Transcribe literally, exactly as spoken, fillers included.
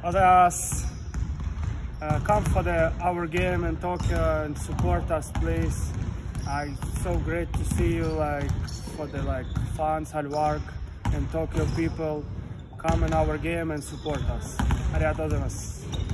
おはようございます。Uh, come for the our game in Tokyo and support us, please. Uh, it's so great to see you, like for the like fans, hard work, and Tokyo people come in our game and support us. ありがとうございます。